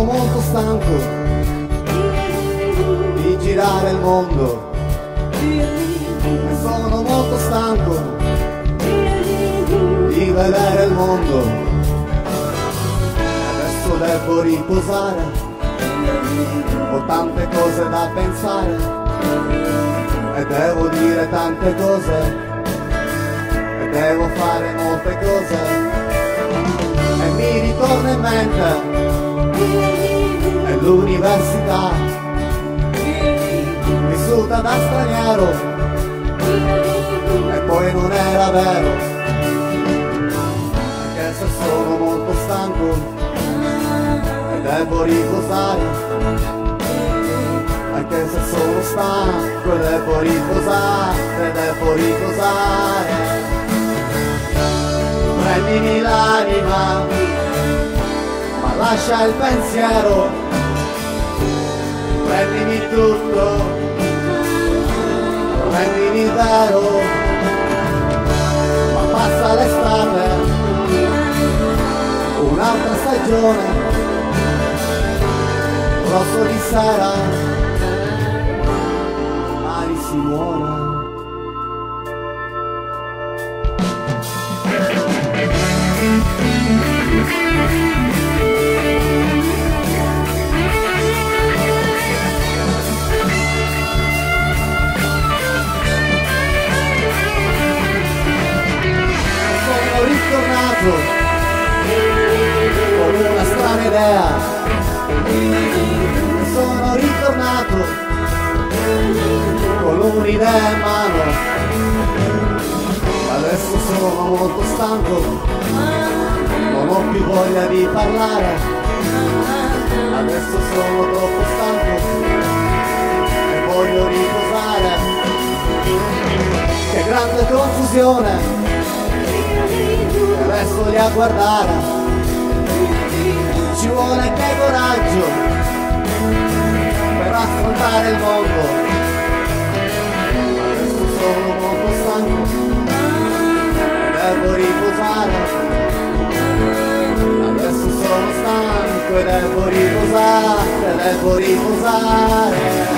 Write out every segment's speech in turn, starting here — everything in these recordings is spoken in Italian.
sono molto stanco di girare il mondo, e sono molto stanco di vedere il mondo. Adesso devo riposare, ho tante cose da pensare e devo dire tante cose e devo fare molte cose. E mi ritorna in mente è l'università, vissuta da straniero, e poi non era vero, anche se sono molto stanco e devo riposare, anche se sono stanco e devo riposare. Prendimi l'anima, ma lascia il pensiero, prendimi tutto, prendimi il vero, ma passa l'estate, un'altra stagione, rosso di sera, domani si muore. Sono ritornato con una strana idea, sono ritornato con un'idea in mano. Adesso sono molto stanco, non ho più voglia di parlare, adesso sono troppo stanco e voglio riposare. Che grande confusione, e resto lì a guardare, ci vuole anche coraggio per affrontare il mondo. Adesso sono molto stanco, devo riposare, adesso sono stanco e devo riposare.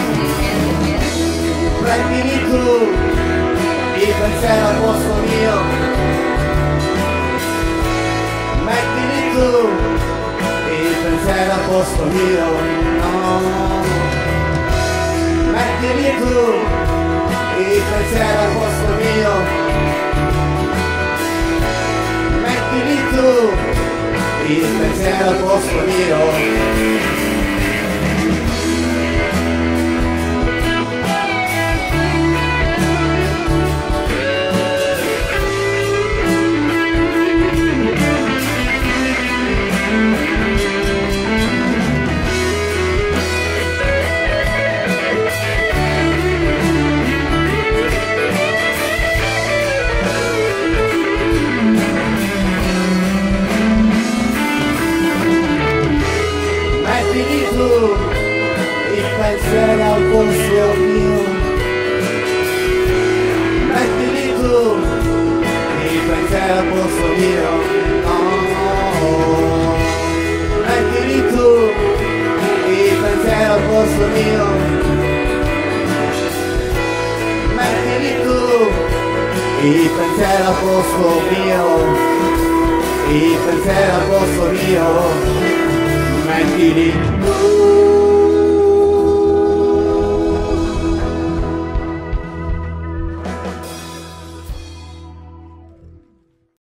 Prendimi tu, il pensiero al posto mio, mettimi tu, il pensiero al posto mio, no. Mettimi tu, il pensiero al posto mio, mettimi tu, il pensiero al posto mio. Mettimi tu, il pensiero al posto mio, mettimi tu, il pensiero al posto mio, no. Mettimi tu, il pensiero al posto mio, mettimi tu, il pensiero al posto mio, il pensiero al posto mio. Mettili tu.